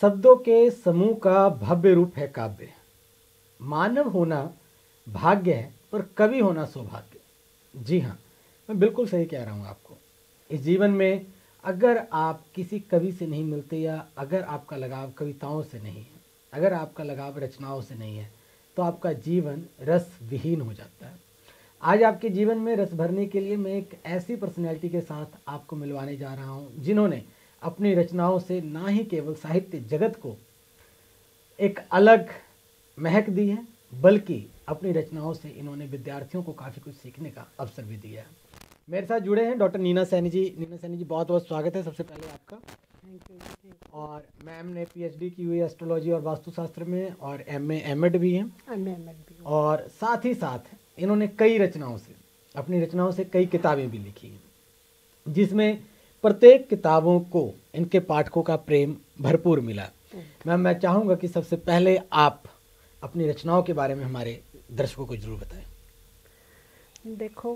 शब्दों के समूह का भव्य रूप है काव्य। मानव होना भाग्य है पर कवि होना सौभाग्य। जी हाँ, मैं बिल्कुल सही कह रहा हूँ आपको। इस जीवन में अगर आप किसी कवि से नहीं मिलते या अगर आपका लगाव कविताओं से नहीं है, अगर आपका लगाव रचनाओं से नहीं है, तो आपका जीवन रस विहीन हो जाता है। आज आपके जीवन में रस भरने के लिए मैं एक ऐसी पर्सनैलिटी के साथ आपको मिलवाने जा रहा हूँ जिन्होंने अपनी रचनाओं से ना ही केवल साहित्य जगत को एक अलग महक दी है, बल्कि अपनी रचनाओं से इन्होंने विद्यार्थियों को काफ़ी कुछ सीखने का अवसर भी दिया है। मेरे साथ जुड़े हैं डॉक्टर नीना सैनी जी। नीना सैनी जी, बहुत बहुत स्वागत है सबसे पहले आपका। Thank you. और मैम ने पीएचडी की हुई एस्ट्रोलॉजी और वास्तुशास्त्र में और एमए एमएड भी हैं। और साथ ही साथ इन्होंने कई रचनाओं से, अपनी रचनाओं से कई किताबें भी लिखी हैं, जिसमें प्रत्येक किताबों को इनके पाठकों का प्रेम भरपूर मिला। मैम, मैं चाहूँगा कि सबसे पहले आप अपनी रचनाओं के बारे में हमारे दर्शकों को जरूर बताएं। देखो,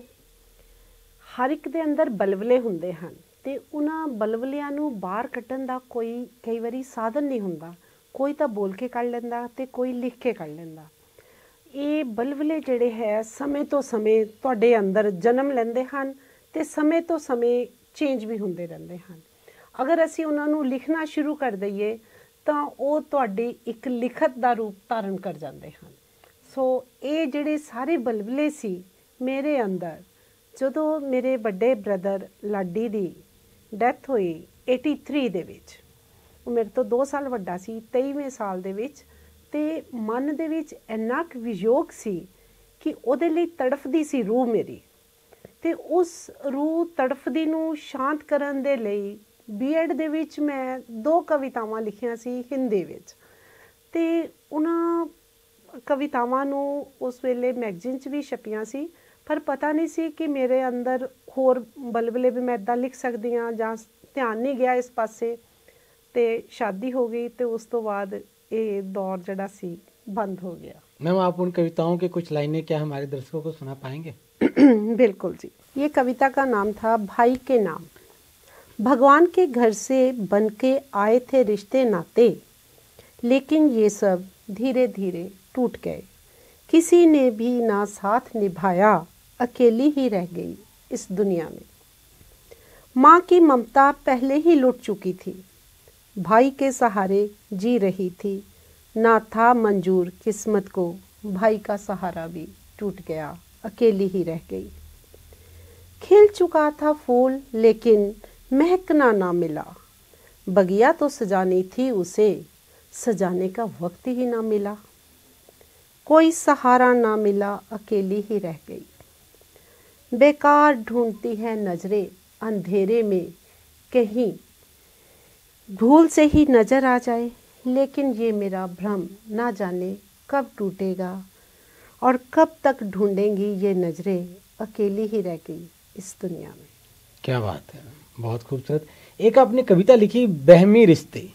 हर एक ਦੇ ਅੰਦਰ ਬਲਵਲੇ ਹੁੰਦੇ ਹਨ ਤੇ ਉਹਨਾਂ ਬਲਵਲਿਆਂ ਨੂੰ ਬਾਹਰ ਕੱਢਣ ਦਾ ਕੋਈ ਕਈ ਵਾਰੀ ਸਾਧਨ ਨਹੀਂ ਹੁੰਦਾ। ਕੋਈ ਤਾਂ ਬੋਲ ਕੇ ਕੱਢ ਲੈਂਦਾ ਤੇ ਕੋਈ ਲਿਖ ਕੇ ਕੱਢ ਲੈਂਦਾ। ਇਹ ਬਲਵਲੇ ਜਿਹੜੇ ਹੈ ਸਮੇਂ ਤੋਂ ਸਮੇਂ ਤੁਹਾਡੇ ਅੰਦਰ ਜਨਮ ਲੈਂਦੇ ਹਨ ਤੇ ਸਮੇਂ ਤੋਂ ਸਮੇਂ ਚੇਂਜ ਵੀ ਹੁੰਦੇ ਰਹਿੰਦੇ ਹਨ। ਅਗਰ ਅਸੀਂ ਉਹਨਾਂ ਨੂੰ ਲਿਖਣਾ ਸ਼ੁਰੂ ਕਰ ਦਈਏ ਤਾਂ ਉਹ ਤੁਹਾਡੀ ਇੱਕ ਲਿਖਤ ਦਾ ਰੂਪ ਧਾਰਨ ਕਰ ਜਾਂਦੇ ਹਨ। ਸੋ ਇਹ ਜਿਹੜੇ ਸਾਰੇ ਬਲਵਲੇ ਸੀ ਮੇਰੇ ਅੰਦਰ, ਜਦੋਂ ਮੇਰੇ ਵੱਡੇ ਬ੍ਰਦਰ ਲਾਡੀ ਦੀ ਡੈਥ ਹੋਈ 83 ਦੇ ਵਿੱਚ, ਉਹ ਮੇਰੇ ਤੋਂ 2 ਸਾਲ ਵੱਡਾ ਸੀ, 23ਵੇਂ ਸਾਲ ਦੇ ਵਿੱਚ, ਤੇ ਮਨ ਦੇ ਵਿੱਚ ਇੰਨਾ ਕੁ ਵਿਯੋਗ ਸੀ ਕਿ ਉਹਦੇ ਲਈ ਤੜਫਦੀ ਸੀ ਰੂਹ ਮੇਰੀ। ਤੇ ਉਸ ਰੂਹ ਤੜਫਦੀ ਨੂੰ ਸ਼ਾਂਤ ਕਰਨ ਦੇ ਲਈ ਬੀਐਡ ਦੇ ਵਿੱਚ ਮੈਂ 2 ਕਵਿਤਾਵਾਂ ਲਿਖੀਆਂ ਸੀ ਹਿੰਦੀ ਵਿੱਚ। ਤੇ ਉਹਨਾਂ ਕਵਿਤਾਵਾਂ ਨੂੰ ਉਸ ਵੇਲੇ ਮੈਗਜ਼ੀਨ 'ਚ ਵੀ ਛਪੀਆਂ ਸੀ, ਪਰ ਪਤਾ ਨਹੀਂ ਸੀ ਕਿ ਮੇਰੇ ਅੰਦਰ ਹੋਰ ਬਲਬਲੇ ਵੀ ਮੈਂ ਇੱਦਾਂ ਲਿਖ ਸਕਦੀ ਹਾਂ, ਜਾਂ ਧਿਆਨ ਨਹੀਂ ਗਿਆ ਇਸ ਪਾਸੇ। ਤੇ ਸ਼ਾਦੀ ਹੋ गई तो उस तो बाद ये दौर जड़ा सी बंद हो गया। मैम, आप उन कविताओं के कुछ लाइनें क्या हमारे दर्शकों को सुना पाएंगे? बिल्कुल जी। ये कविता का नाम था भाई के नाम। भगवान के घर से बन के आए थे रिश्ते नाते, लेकिन ये सब धीरे धीरे टूट गए। किसी ने भी ना साथ निभाया, अकेली ही रह गई इस दुनिया में। माँ की ममता पहले ही लुट चुकी थी, भाई के सहारे जी रही थी। ना था मंजूर किस्मत को, भाई का सहारा भी टूट गया, अकेली ही रह गई। खिल चुका था फूल लेकिन महकना ना मिला, बगिया तो सजानी थी उसे, सजाने का वक्त ही ना मिला। कोई सहारा ना मिला, अकेली ही रह गई। बेकार ढूंढती है नजरें अंधेरे में, कहीं भूल से ही नजर आ जाए, लेकिन ये मेरा भ्रम ना जाने कब टूटेगा, और कब तक ढूंढेंगी ये नजरें, अकेली ही रह गई इस दुनिया में। क्या बात है, बहुत खूबसूरत। एक आपने कविता लिखी बहमी रिश्ते,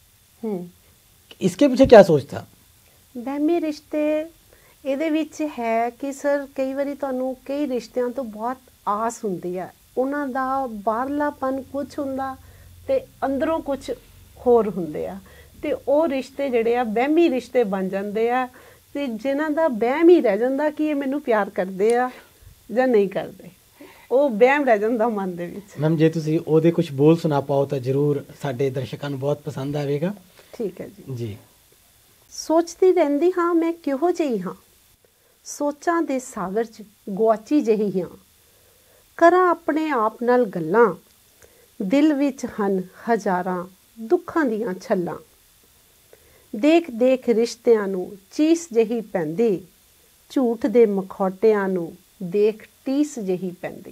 इसके पीछे क्या सोच था? ਬਹਿਮੀ ਰਿਸ਼ਤੇ ਇਹਦੇ ਵਿੱਚ ਹੈ ਕਿ ਸਰ ਕਈ ਵਾਰੀ ਤੁਹਾਨੂੰ ਕਈ ਰਿਸ਼ਤਿਆਂ ਤੋਂ ਬਹੁਤ ਆਸ ਹੁੰਦੀ ਹੈ, ਉਹਨਾਂ ਦਾ ਬਾਹਰਲਾਪਨ ਕੁਝ ਹੁੰਦਾ ਤੇ ਅੰਦਰੋਂ ਕੁਝ ਹੋਰ ਹੁੰਦੇ ਆ, ਤੇ ਉਹ ਰਿਸ਼ਤੇ ਜਿਹੜੇ ਆ ਵਹਿਮੀ ਰਿਸ਼ਤੇ ਬਣ ਜਾਂਦੇ ਆ, ਤੇ ਜਿਨ੍ਹਾਂ ਦਾ ਵਹਿਮ ਹੀ ਰਹਿ ਜਾਂਦਾ ਕਿ ਇਹ ਮੈਨੂੰ ਪਿਆਰ ਕਰਦੇ ਆ ਜਾਂ ਨਹੀਂ ਕਰਦੇ, ਉਹ ਵਹਿਮ ਰਹਿ ਜਾਂਦਾ ਮਨ ਦੇ ਵਿੱਚ। ਮੈਮ, ਜੇ ਤੁਸੀਂ ਉਹਦੇ ਕੁਝ ਬੋਲ ਸੁਣਾ ਪਾਓ ਤਾਂ ਜ਼ਰੂਰ ਸਾਡੇ ਦਰਸ਼ਕਾਂ ਨੂੰ ਬਹੁਤ ਪਸੰਦ ਆਵੇਗਾ। ਠੀਕ ਹੈ ਜੀ। ਜੀ। ਸੋਚਦੀ ਰਹਿੰਦੀ ਹਾਂ ਮੈਂ ਕਿਹੋ ਜਿਹੀ ਹਾਂ, ਸੋਚਾਂ ਦੇ ਸਾਗਰ 'ਚ ਗੁਆਚੀ ਜਿਹੀ ਹਾਂ। ਕਰਾਂ ਆਪਣੇ ਆਪ ਨਾਲ ਗੱਲਾਂ, ਦਿਲ ਵਿੱਚ ਹਨ ਹਜ਼ਾਰਾਂ ਦੁੱਖਾਂ ਦੀਆਂ ਛੱਲਾਂ। ਦੇਖ ਦੇਖ ਰਿਸ਼ਤਿਆਂ ਨੂੰ ਚੀਸ ਜਿਹੀ ਪੈਂਦੀ, ਝੂਠ ਦੇ ਮਖੌਟਿਆਂ ਨੂੰ ਦੇਖ ਟੀਸ ਜਿਹੀ ਪੈਂਦੀ।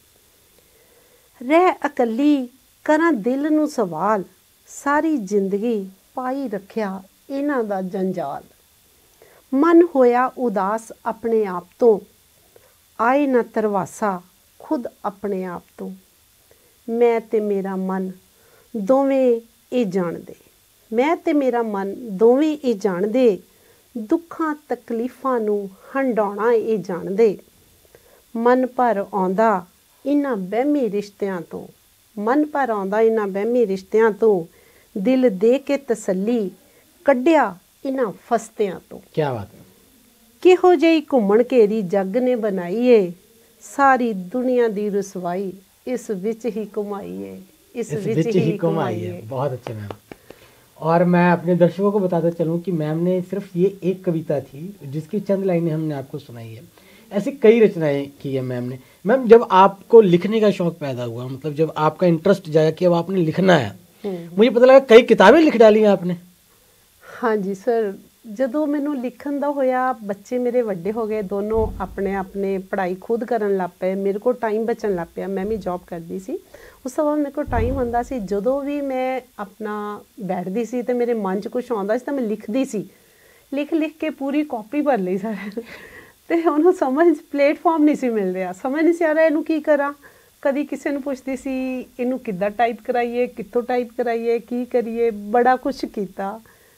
ਰਹਿ ਇਕੱਲੀ ਕਰਾਂ ਦਿਲ ਨੂੰ ਸਵਾਲ, ਸਾਰੀ ਜ਼ਿੰਦਗੀ ਪਾਈ ਰੱਖਿਆ ਇਹਨਾਂ ਦਾ ਜੰਜਾਲ। ਮਨ ਹੋਇਆ ਉਦਾਸ ਆਪਣੇ ਆਪ ਤੋਂ, ਆਏ ਨਾ ਤਰਵਾਸਾ ਖੁਦ ਆਪਣੇ ਆਪ ਤੋਂ। ਮੈਂ ਤੇ ਮੇਰਾ ਮਨ ਦੋਵੇਂ ਇਹ ਜਾਣਦੇ, ਮੈਂ ਤੇ ਮੇਰਾ ਮਨ ਦੋਵੇਂ ਇਹ ਜਾਣਦੇ, ਦੁੱਖਾਂ ਤਕਲੀਫਾਂ ਨੂੰ ਹੰਡਾਉਣਾ ਇਹ ਜਾਣਦੇ। ਮਨ ਭਰ ਆਉਂਦਾ ਇਹਨਾਂ ਵਹਿਮੀ ਰਿਸ਼ਤਿਆਂ ਤੋਂ, ਮਨ ਭਰ ਆਉਂਦਾ ਇਹਨਾਂ ਵਹਿਮੀ ਰਿਸ਼ਤਿਆਂ ਤੋਂ, दिल दे के तसल्ली कढ़िया इन्हां फस्तियां तो। क्या बात है। किहो जेही घुम्मण घेरी जग ने बनाई है, सारी दुनिया दी रसवाई इस विच ही घुमाई है, इस विच ही घुमाई है। बहुत अच्छे मैम। और मैं अपने दर्शकों को बताता चलूं कि मैम ने सिर्फ ये एक कविता थी जिसकी चंद लाइनें हमने आपको सुनाई है, ऐसी कई रचनाएं की है मैम ने। मैम जब आपको लिखने का शौक पैदा हुआ, मतलब जब आपका इंटरेस्ट जागा कि अब आपने लिखना है, मुझे पता लगा कई किताबें लिख डाली हैं आपने। हाँ जी सर, ਜਦੋਂ ਮੈਨੂੰ ਲਿਖਣ ਦਾ ਹੋਇਆ, ਬੱਚੇ ਮੇਰੇ ਵੱਡੇ ਹੋ ਗਏ, ਦੋਨੋਂ ਆਪਣੇ ਆਪਣੇ ਪੜ੍ਹਾਈ ਖੁਦ ਕਰਨ ਲੱਗ ਪਏ, ਮੇਰੇ ਕੋਲ ਟਾਈਮ ਬਚਣ ਲੱਗ ਪਿਆ। ਮੈਂ ਵੀ ਜੌਬ ਕਰਦੀ ਸੀ, ਉਸ ਤੋਂ ਬਾਅਦ ਮੇਰੇ ਕੋਲ ਟਾਈਮ ਹੁੰਦਾ ਸੀ, ਜਦੋਂ ਵੀ ਮੈਂ ਆਪਣਾ ਬੈਠਦੀ ਸੀ ਤੇ ਮੇਰੇ ਮਨ 'ਚ ਕੁਛ ਆਉਂਦਾ ਸੀ ਤਾਂ ਮੈਂ ਲਿਖਦੀ ਸੀ। ਲਿਖ ਲਿਖ ਕੇ ਪੂਰੀ ਕਾਪੀ ਭਰ ਲਈ ਸਰ। ਤੇ ਉਹਨੂੰ ਸਮਝ ਪਲੇਟਫਾਰਮ ਨਹੀਂ ਸੀ ਮਿਲ ਰਿਹਾ, ਸਮਝ ਨਹੀਂ ਸੀ ਆ ਰਿਹਾ ਇਹਨੂੰ ਕੀ ਕਰਾਂ। ਕਦੀ ਕਿਸੇ ਨੂੰ ਪੁੱਛਦੀ ਸੀ ਇਹਨੂੰ ਕਿੱਦਾਂ ਟਾਈਪ ਕਰਾਈਏ, ਕਿੱਥੋਂ ਟਾਈਪ ਕਰਾਈਏ, ਕੀ ਕਰੀਏ, ਬੜਾ ਕੁਛ ਕੀਤਾ।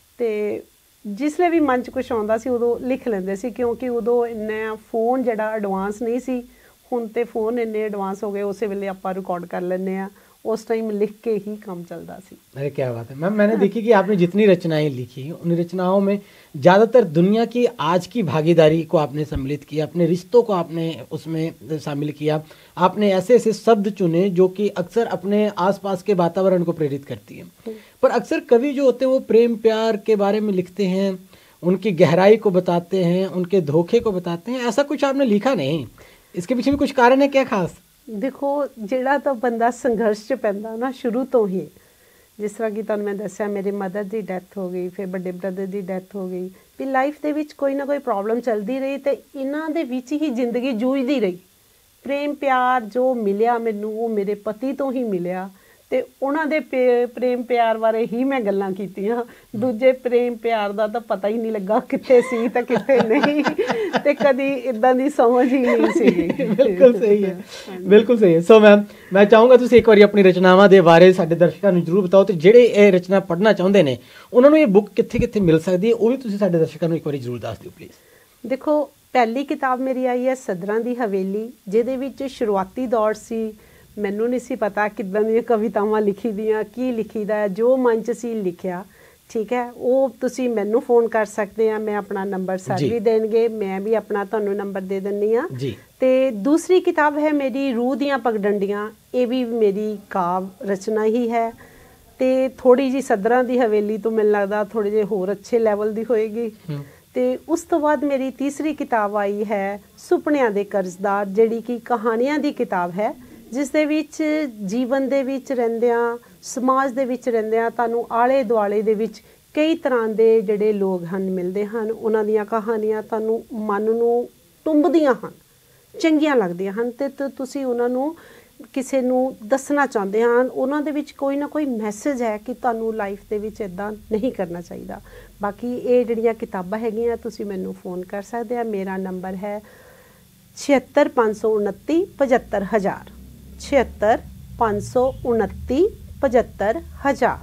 ਤੇ ਜਿਸਲੇ ਵੀ ਮਨ 'ਚ ਕੁਛ ਆਉਂਦਾ ਸੀ ਉਦੋਂ ਲਿਖ ਲੈਂਦੇ ਸੀ, ਕਿਉਂਕਿ ਉਦੋਂ ਇੰਨਾ ਫੋਨ ਜਿਹੜਾ ਐਡਵਾਂਸ ਨਹੀਂ ਸੀ। ਹੁਣ ਤੇ ਫੋਨ ਇੰਨੇ ਐਡਵਾਂਸ ਹੋ ਗਏ, ਉਸੇ ਵੇਲੇ ਆਪਾਂ ਰਿਕਾर्ड कर लेने हैं, उस टाइम लिख के ही काम चलता सी। अरे क्या बात है मैम। मैंने देखी कि आपने जितनी रचनाएं लिखी उन रचनाओं में ज़्यादातर दुनिया की आज की भागीदारी को आपने सम्मिलित किया, अपने रिश्तों को आपने उसमें शामिल किया। आपने ऐसे ऐसे शब्द चुने जो कि अक्सर अपने आसपास के वातावरण को प्रेरित करती है। पर अक्सर कवि जो होते हैं वो प्रेम प्यार के बारे में लिखते हैं, उनकी गहराई को बताते हैं, उनके धोखे को बताते हैं। ऐसा कुछ आपने लिखा नहीं, इसके पीछे भी कुछ कारण है क्या खास? देखो ਜਿਹੜਾ ਤਾਂ ਬੰਦਾ ਸੰਘਰਸ਼ 'ਚ ਪੈਂਦਾ ਨਾ ਸ਼ੁਰੂ ਤੋਂ ਹੀ, ਜਿਸ ਤਰ੍ਹਾਂ ਕਿ ਤੁਹਾਨੂੰ ਮੈਂ ਦੱਸਿਆ ਮੇਰੇ ਮਦਰ ਦੀ ਡੈਥ ਹੋ ਗਈ, ਫਿਰ ਵੱਡੇ ਬ੍ਰਦਰ ਦੀ ਡੈਥ ਹੋ ਗਈ, ਵੀ ਲਾਈਫ ਦੇ ਵਿੱਚ ਕੋਈ ਨਾ ਕੋਈ ਪ੍ਰੋਬਲਮ ਚੱਲਦੀ ਰਹੀ ਤੇ ਇਹਨਾਂ ਦੇ ਵਿੱਚ ਹੀ ਜ਼ਿੰਦਗੀ ਜੂਝਦੀ ਰਹੀ। ਪ੍ਰੇਮ ਪਿਆਰ ਜੋ ਮਿਲਿਆ ਮੈਨੂੰ ਉਹ ਮੇਰੇ ਪਤੀ ਤੋਂ ਹੀ ਮਿਲਿਆ ਤੇ ਉਹਨਾਂ ਦੇ ਪ੍ਰੇਮ ਪਿਆਰ ਬਾਰੇ ਹੀ ਮੈਂ ਗੱਲਾਂ ਕੀਤੀਆਂ। ਦੂਜੇ ਪ੍ਰੇਮ ਪਿਆਰ ਦਾ ਤਾਂ ਪਤਾ ਹੀ ਨਹੀਂ ਲੱਗਾ ਕਿੱਥੇ ਸੀ ਤਾਂ ਕਿੱਥੇ ਨਹੀਂ, ਤੇ ਕਦੀ ਇਦਾਂ ਦੀ ਸਮਝ ਹੀ ਨਹੀਂ ਸੀਗੀ। ਬਿਲਕੁਲ ਸਹੀ ਹੈ, ਬਿਲਕੁਲ ਸਹੀ ਹੈ। ਸੋ ਮੈਮ ਮੈਂ ਚਾਹੂੰਗਾ ਤੁਸੀਂ ਇੱਕ ਵਾਰੀ ਆਪਣੀ ਰਚਨਾਵਾਂ ਦੇ ਬਾਰੇ ਸਾਡੇ ਦਰਸ਼ਕਾਂ ਨੂੰ ਜ਼ਰੂਰ ਬਤਾਓ, ਤੇ ਜਿਹੜੇ ਇਹ ਰਚਨਾ ਪੜ੍ਹਨਾ ਚਾਹੁੰਦੇ ਨੇ ਉਹਨਾਂ ਨੂੰ ਇਹ ਬੁੱਕ ਕਿੱਥੇ ਕਿੱਥੇ ਮਿਲ ਸਕਦੀ ਹੈ ਉਹ ਵੀ ਤੁਸੀਂ ਸਾਡੇ ਦਰਸ਼ਕਾਂ ਨੂੰ ਇੱਕ ਵਾਰੀ ਜ਼ਰੂਰ ਦੱਸ ਦਿਓ ਪਲੀਜ਼। ਦੇਖੋ ਪਹਿਲੀ ਕਿਤਾਬ ਮੇਰੀ ਆਈ ਹੈ ਸਦਰਾਂ ਦੀ ਹਵੇਲੀ, ਜਿਹਦੇ ਵਿੱਚ ਸ਼ੁਰੂਆਤੀ ਦੌਰ ਸੀ। ਮੈਨੂੰ ਨਹੀਂ ਸੀ ਪਤਾ ਕਿੱਦਾਂ ਦੀਆਂ ਕਵਿਤਾਵਾਂ ਲਿਖੀ ਦੀਆਂ, ਕੀ ਲਿਖੀਦਾ ਹੈ, ਜੋ ਮਨ 'ਚ ਸੀ ਲਿਖਿਆ। ਠੀਕ ਹੈ, ਉਹ ਤੁਸੀਂ ਮੈਨੂੰ ਫੋਨ ਕਰ ਸਕਦੇ ਆ, ਮੈਂ ਆਪਣਾ ਨੰਬਰ ਸਰ ਵੀ ਦੇਣਗੇ, ਮੈਂ ਵੀ ਆਪਣਾ ਤੁਹਾਨੂੰ ਨੰਬਰ ਦੇ ਦਿੰਦੀ ਹਾਂ। ਤੇ ਦੂਸਰੀ ਕਿਤਾਬ ਹੈ ਮੇਰੀ ਰੂਹ ਦੀਆਂ ਪਗਡੰਡੀਆਂ, ਇਹ ਵੀ ਮੇਰੀ ਕਾਵ ਰਚਨਾ ਹੀ ਹੈ ਤੇ ਥੋੜੀ ਜੀ ਸਦਰਾਂ ਦੀ ਹਵੇਲੀ ਤੋਂ ਮੈਨੂੰ ਲੱਗਦਾ ਥੋੜੇ ਜਿਹੇ ਹੋਰ ਅੱਛੇ ਲੈਵਲ ਦੀ ਹੋਏਗੀ। ਤੇ ਉਸ ਤੋਂ ਬਾਅਦ ਮੇਰੀ ਤੀਸਰੀ ਕਿਤਾਬ ਆਈ ਹੈ ਸੁਪਨਿਆਂ ਦੇ ਕਰਜ਼ਦਾਰ, ਜਿਹੜੀ ਕਿ ਕਹਾਣੀਆਂ ਦੀ ਕਿਤਾਬ ਹੈ, ਜਿਸ ਦੇ ਵਿੱਚ ਜੀਵਨ ਦੇ ਵਿੱਚ ਰਹਿੰਦਿਆਂ, ਸਮਾਜ ਦੇ ਵਿੱਚ ਰਹਿੰਦਿਆਂ ਤੁਹਾਨੂੰ ਆਲੇ ਦੁਆਲੇ ਦੇ ਵਿੱਚ ਕਈ ਤਰ੍ਹਾਂ ਦੇ ਜਿਹੜੇ ਲੋਕ ਹਨ ਮਿਲਦੇ ਹਨ, ਉਹਨਾਂ ਦੀਆਂ ਕਹਾਣੀਆਂ ਤੁਹਾਨੂੰ ਮਨ ਨੂੰ ਟੁੰਬਦੀਆਂ ਹਨ, ਚੰਗੀਆਂ ਲੱਗਦੀਆਂ ਹਨ ਤੇ ਤੁਸੀਂ ਉਹਨਾਂ ਨੂੰ ਕਿਸੇ ਨੂੰ ਦੱਸਣਾ ਚਾਹੁੰਦੇ ਹਨ। ਉਹਨਾਂ ਦੇ ਵਿੱਚ ਕੋਈ ਨਾ ਕੋਈ ਮੈਸੇਜ ਹੈ ਕਿ ਤੁਹਾਨੂੰ ਲਾਈਫ ਦੇ ਵਿੱਚ ਇੱਦਾਂ ਨਹੀਂ ਕਰਨਾ ਚਾਹੀਦਾ। ਬਾਕੀ ਇਹ ਜਿਹੜੀਆਂ ਕਿਤਾਬਾਂ ਹੈਗੀਆਂ ਤੁਸੀਂ ਮੈਨੂੰ ਫੋਨ ਕਰ ਸਕਦੇ ਆ, ਮੇਰਾ ਨੰਬਰ ਹੈ 76 529 75000 76 529 75000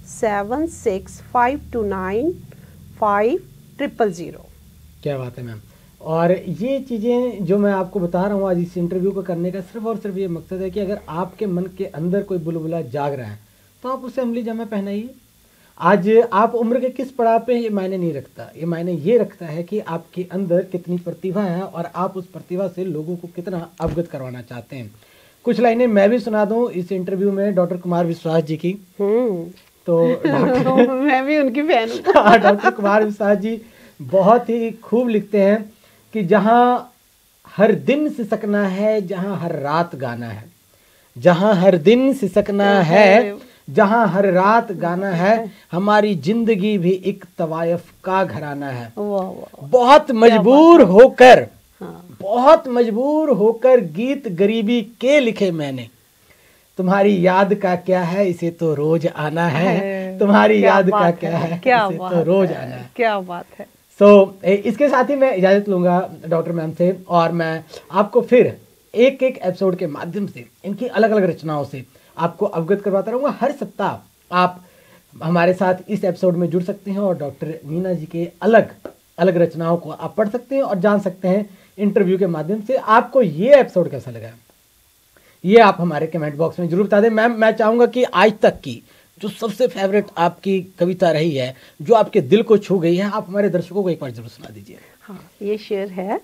7652955000। क्या बात है मैम। और ये चीज़ें जो मैं आपको बता रहा हूँ आज इस इंटरव्यू को करने का सिर्फ और सिर्फ ये मकसद है कि अगर आपके मन के अंदर कोई बुलबुला जाग रहा है तो आप उसे अमली जामा पहनाइए। आज आप उम्र के किस पड़ाव पे ये मायने नहीं रखता, ये मायने ये रखता है कि आपके अंदर कितनी प्रतिभा है और आप उस प्रतिभा से लोगों को कितना अवगत करवाना चाहते हैं। कुछ लाइनें मैं भी सुना दूं इस इंटरव्यू में डॉक्टर कुमार विश्वास जी की। तो मैं भी उनकी फैन हूं। डॉक्टर कुमार विश्वास जी बहुत ही खूब लिखते हैं कि जहाँ हर दिन सिसकना है, जहाँ हर रात गाना है, जहाँ हर दिन सिसकना है, जहाँ हर रात गाना है, हमारी जिंदगी भी एक तवायफ का घराना है। बहुत मजबूर होकर, बहुत मजबूर होकर गीत गरीबी के लिखे मैंने, तुम्हारी याद का क्या है इसे तो रोज आना है, तुम्हारी याद का क्या है इसे तो रोज आना है। क्या बात है। इसके साथ ही मैं इजाज़त लूँगा डॉक्टर मैम से, और मैं आपको फिर एक एक एपिसोड के माध्यम से इनकी अलग अलग रचनाओं से आपको अवगत करवाता रहूँगा। हर सप्ताह आप हमारे साथ इस एपिसोड में जुड़ सकते हैं और डॉक्टर नीना जी के अलग अलग रचनाओं को आप पढ़ सकते हैं और जान सकते हैं इंटरव्यू के माध्यम से। आपको ये एपिसोड कैसा लगा ये आप हमारे कमेंट बॉक्स में जरूर बता दें। मैम मैं चाहूँगा कि आज तक की जो सबसे फेवरेट आपकी कविता रही है, जो आपके दिल को छू गई है, आप हमारे दर्शकों को एक बार जरूर सुना दीजिए। हाँ, ये शेर है।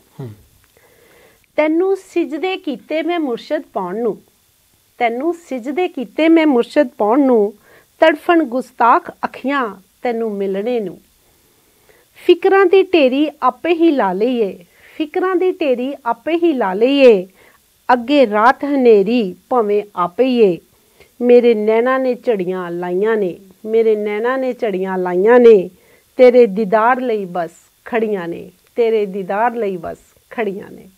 तैनू सिजदे कीते मैं मुर्शद पाउण नूं, तैनू सिजदे कीते मैं मुर्शद पाउण नूं, तड़फण गुस्ताख अखियां तैनू मिलने नूं। फिकरां दी ढेरी आपे ही ला लईए, फिकरां दी ढेरी आपे ही ला लईए, अगे रात हनेरी भावें आपे ही ए। मेरे नैना ने झड़ियां लाइयां ने, मेरे नैना ने झड़ियां लाइयां ने, तेरे दीदार लई बस खड़ियां ने, तेरे दीदार लई बस खड़ियां ने।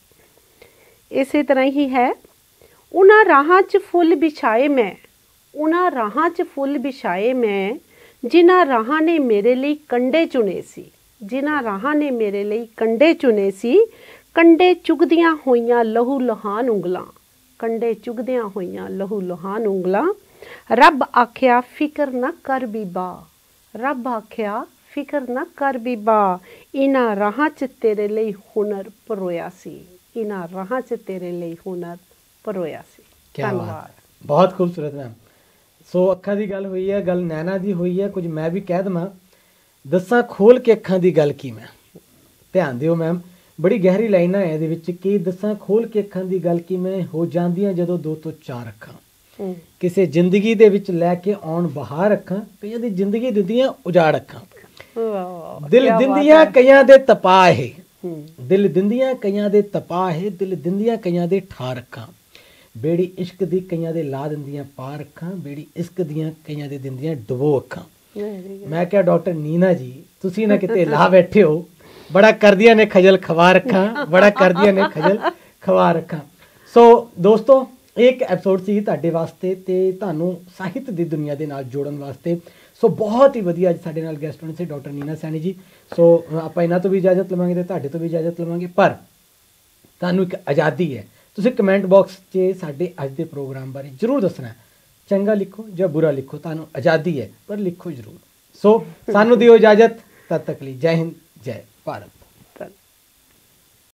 इसे तरह ही है। उन्हां राहां च फुੱਲ बिछाए मैं, उन्हां राहां च फुੱਲ बिछाए मैं, जिन्हां राहां ने मेरे ਲਈ ਕੰਡੇ ਚੁਣੇ ਸੀ, जिन्हां राहां ने मेरे ਲਈ ਕੰਡੇ ਚੁਣੇ ਸੀ। ਕੰਡੇ ਚੁਗਦੀਆਂ ਹੋਈਆਂ ਲਹੂ ਲੁਹਾਨ ਉਂਗਲਾਂ, ਕੰਡੇ ਚੁਗਦੀਆਂ ਹੋਈਆਂ ਲਹੂ ਲੁਹਾਨ ਉਂਗਲਾਂ। ਰੱਬ ਆਖਿਆ ਫਿਕਰ ਨਾ ਕਰ ਬੀਬਾ, ਰੱਬ ਆਖਿਆ ਫਿਕਰ ਨਾ ਕਰ ਬੀਬਾ, ਇਹਨਾਂ ਰਾਹਾਂ 'ਚ ਤੇਰੇ ਲਈ ਹੁਨਰ ਪਰੋਇਆ ਸੀ, ਇਹਨਾਂ ਰਾਹਾਂ 'ਚ ਤੇਰੇ ਲਈ ਹੁਨਰ ਪਰੋਇਆ ਸੀ। ਧੰਨਵਾਦ, ਬਹੁਤ ਖੂਬਸੂਰਤ ਮੈਮ। ਸੋ ਅੱਖਾਂ ਦੀ ਗੱਲ ਹੋਈ ਹੈ, ਗੱਲ ਨੈਣਾ ਦੀ ਹੋਈ ਹੈ, ਕੁਝ ਮੈਂ ਵੀ ਕਹਿ ਦੇਵਾਂ। ਦੱਸਾਂ ਖੋਲ ਕੇ ਅੱਖਾਂ ਦੀ ਗੱਲ ਕੀ ਮੈਂ, ਧਿਆਨ ਦਿਓ ਮੈਮ, ਬੜੀ ਗਹਿਰੀ ਲਾਈਨਾਂ ਹੈ ਇਹਦੇ ਵਿੱਚ ਕਿ ਦੱਸਾਂ ਖੋਲ ਕੇ ਅੱਖਾਂ ਦੀ ਗੱਲ ਕੀ ਮੈਂ, ਹੋ ਜਾਂਦੀਆਂ ਜਦੋਂ 2 ਤੋਂ 4 ਅੱਖਾਂ, ਕਿਸੇ ਜ਼ਿੰਦਗੀ ਦੇ ਵਿੱਚ ਲੈ ਕੇ ਆਉਣ ਬਹਾਰ ਅੱਖਾਂ, ਕਈਆਂ ਦੀ ਜ਼ਿੰਦਗੀ ਦਿੰਦੀਆਂ ਉਜਾੜ ਅੱਖਾਂ। ਦਿਲ ਦਿੰਦੀਆਂ ਕਈਆਂ ਦੇ ਤਪਾ ਹੈ, ਦਿਲ ਦਿੰਦੀਆਂ ਕਈਆਂ ਦੇ ਤਪਾ ਹੈ, ਦਿਲ ਦਿੰਦੀਆਂ ਕਈਆਂ ਦੇ ਠਾਰ ਅੱਖਾਂ। ਬੇੜੀ ਇਸ਼ਕ ਦੀ ਕਈਆਂ ਦੇ ਲਾ ਦਿੰਦੀਆਂ ਪਾਰ ਅੱਖਾਂ, ਬੇੜੀ ਇਸ਼ਕ ਦੀਆਂ ਕਈਆਂ ਦੇ ਦਿੰਦੀਆਂ ਡੁਬੋ ਅੱਖਾਂ। ਮੈਂ ਕਿਹਾ ਡਾਕਟਰ ਨੀਨਾ ਜੀ ਤੁਸੀਂ ਨਾ ਕਿਤੇ ਲਾ ਬੈਠੇ ਹੋ, ਬੜਾ ਕਰਦੀਆਂ ਨੇ ਖਜਲ ਖਵਾ ਰੱਖਾਂ, ਬੜਾ ਕਰਦੀਆਂ ਨੇ ਖਜਲ ਖਵਾ ਰੱਖਾਂ। ਸੋ ਦੋਸਤੋ, ਇੱਕ ਐਪੀਸੋਡ ਸੀ ਤੁਹਾਡੇ ਵਾਸਤੇ ਤੇ ਤੁਹਾਨੂੰ ਸਾਹਿਤ ਦੀ ਦੁਨੀਆ ਦੇ ਨਾਲ ਜੋੜਨ ਵਾਸਤੇ। ਸੋ ਬਹੁਤ ਹੀ ਵਧੀਆ ਅੱਜ ਸਾਡੇ ਨਾਲ ਗੈਸਟ ਹੋਣੇ ਸੀ ਡਾਕਟਰ ਨੀਨਾ ਸੈਣੀ ਜੀ। ਸੋ ਆਪਾਂ ਇਹਨਾਂ ਤੋਂ ਵੀ ਇਜਾਜ਼ਤ ਲਵਾਂਗੇ ਤੇ ਤੁਹਾਡੇ ਤੋਂ ਵੀ ਇਜਾਜ਼ਤ ਲਵਾਂਗੇ, ਪਰ ਤੁਹਾਨੂੰ ਇੱਕ ਆਜ਼ਾਦੀ ਹੈ, ਤੁਸੀਂ ਕਮੈਂਟ ਬਾਕਸ 'ਚ ਸਾਡੇ ਅੱਜ ਦੇ ਪ੍ਰੋਗਰਾਮ ਬਾਰੇ ਜ਼ਰੂਰ ਦੱਸਣਾ। ਚੰਗਾ ਲਿਖੋ ਜਾਂ ਬੁਰਾ ਲਿਖੋ, ਤੁਹਾਨੂੰ ਆਜ਼ਾਦੀ ਹੈ, ਪਰ ਲਿਖੋ ਜ਼ਰੂਰ। ਸੋ ਸਾਨੂੰ ਦਿਓ ਇਜਾਜ਼ਤ, ਤਦ ਤੱਕ ਲਈ ਜੈ ਹਿੰਦ, ਜੈ ਭਾਰਤ।